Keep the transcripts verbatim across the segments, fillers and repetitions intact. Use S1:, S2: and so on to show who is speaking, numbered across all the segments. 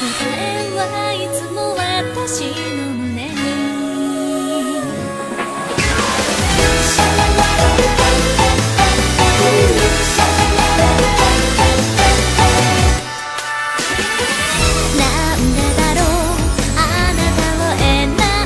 S1: えはいつも私の胸になんでだろうあなたを選んだ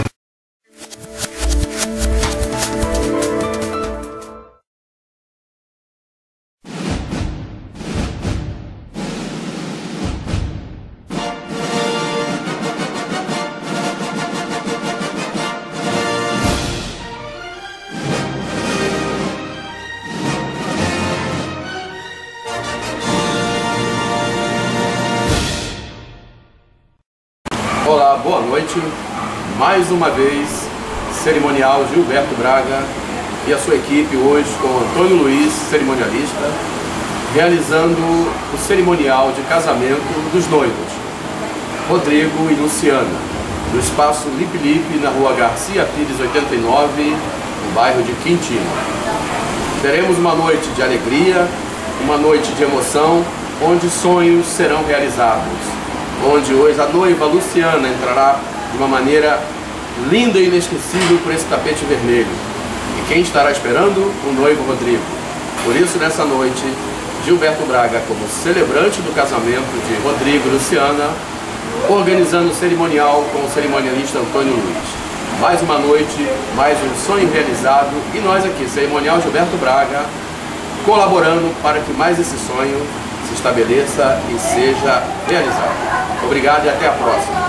S2: Olá, boa noite. Mais uma vez, cerimonial Gilberto Braga e a sua equipe hoje com Antônio Luiz, cerimonialista, realizando o cerimonial de casamento dos noivos, Rodrigo e Luciana, no espaço Lip Lip, na rua Garcia Pires oitenta e nove, no bairro de Quintino. Teremos uma noite de alegria, uma noite de emoção, onde sonhos serão realizados. Onde hoje a noiva Luciana entrará de uma maneira linda e inesquecível por esse tapete vermelho. E quem estará esperando? O noivo Rodrigo. Por isso, nessa noite, Gilberto Braga, como celebrante do casamento de Rodrigo e Luciana, organizando o cerimonial com o cerimonialista Antônio Luiz. Mais uma noite, mais um sonho realizado e nós aqui, cerimonial Gilberto Braga, colaborando para que mais esse sonho se estabeleça e seja realizado. Obrigado e até a próxima.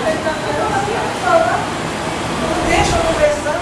S3: Deixa eu conversar,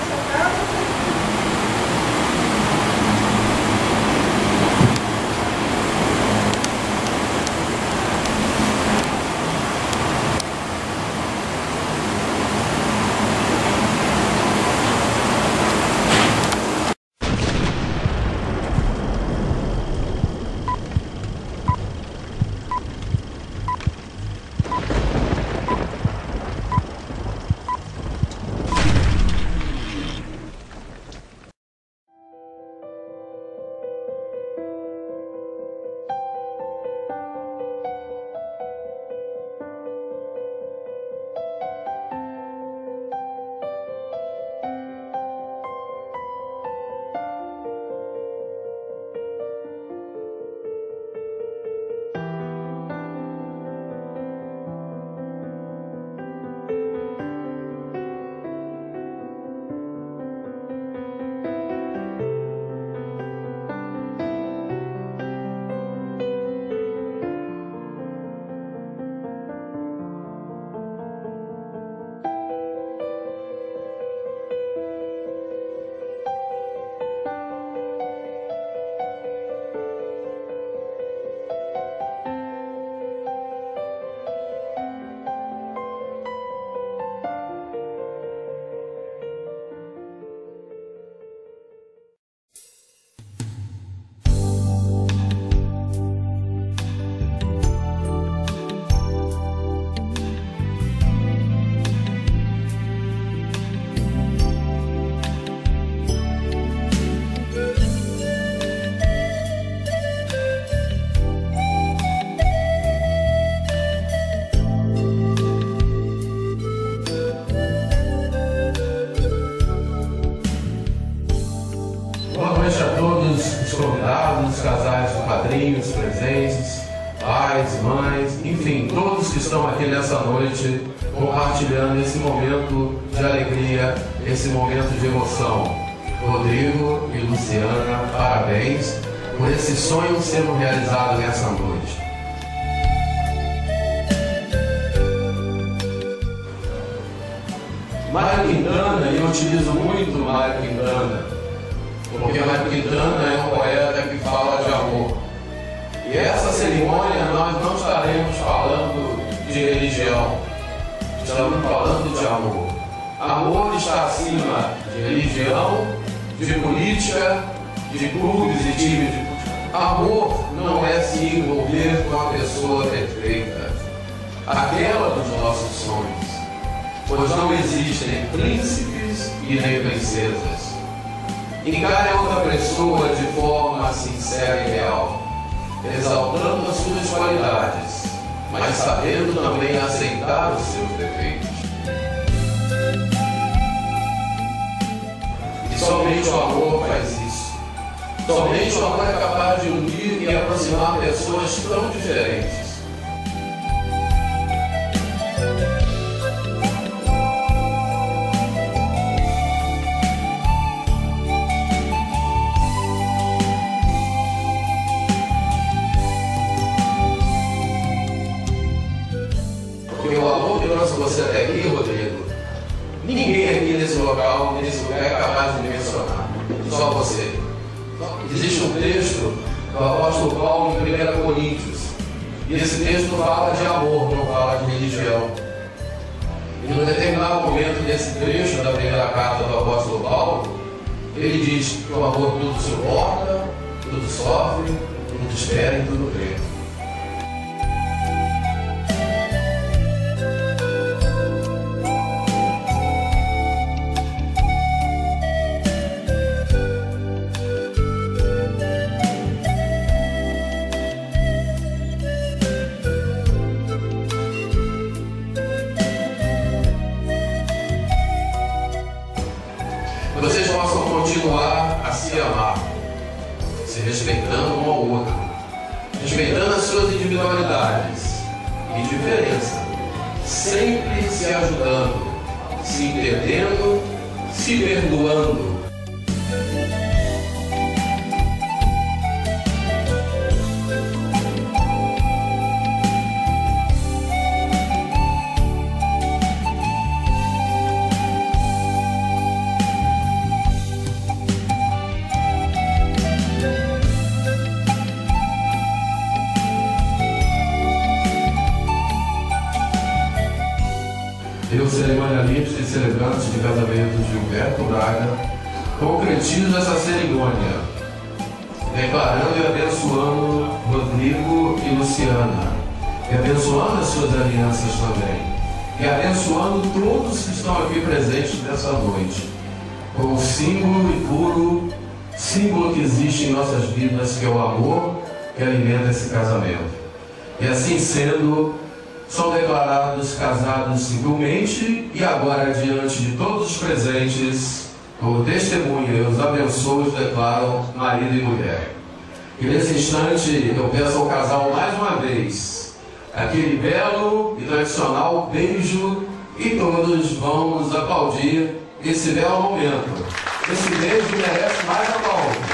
S2: convidados, casais, padrinhos presentes, pais, mães, enfim, todos que estão aqui nessa noite compartilhando esse momento de alegria, esse momento de emoção. Rodrigo e Luciana, parabéns por esse sonho sendo realizado nessa noite. Mário Quintana, e eu utilizo muito Mário Quintana, porque Mário Quintana é um poeta que fala de amor. E essa cerimônia nós não estaremos falando de religião, estamos falando de amor. Amor está acima de religião, de política, de clubes e times de futebol. Amor não é se envolver com a pessoa perfeita, aquela dos nossos sonhos, pois não existem príncipes e nem princesas. Encare outra pessoa de forma sincera e real, exaltando as suas qualidades, mas sabendo também aceitar os seus defeitos. E somente o amor faz isso. Somente o amor é capaz de unir e aproximar pessoas tão diferentes. Porque o amor que trouxe você até aqui, Rodrigo, ninguém aqui nesse local, nesse lugar é capaz de mencionar. Só você. Existe um texto do apóstolo Paulo em primeira Coríntios. E esse texto fala de amor, não fala de religião. E num determinado momento desse trecho da primeira carta do apóstolo Paulo, ele diz que o amor tudo suporta, tudo sofre, tudo espera e tudo crê. Vocês possam continuar a se amar, se respeitando um ao outro, respeitando as suas individualidades e diferença, sempre se ajudando, se entendendo, se perdoando. Eu, cerimonialista e celebrante de casamento Gilberto Braga, concretizo essa cerimônia, declarando e abençoando Rodrigo e Luciana, e abençoando as suas alianças também, e abençoando todos que estão aqui presentes nessa noite, com o símbolo e puro símbolo que existe em nossas vidas, que é o amor que alimenta esse casamento. E assim sendo, são declarados casados civilmente e agora, diante de todos os presentes, como testemunha, eu os abençoo e os declaro marido e mulher. E nesse instante eu peço ao casal mais uma vez aquele belo e tradicional beijo e todos vamos aplaudir esse belo momento. Esse beijo merece mais aplausos.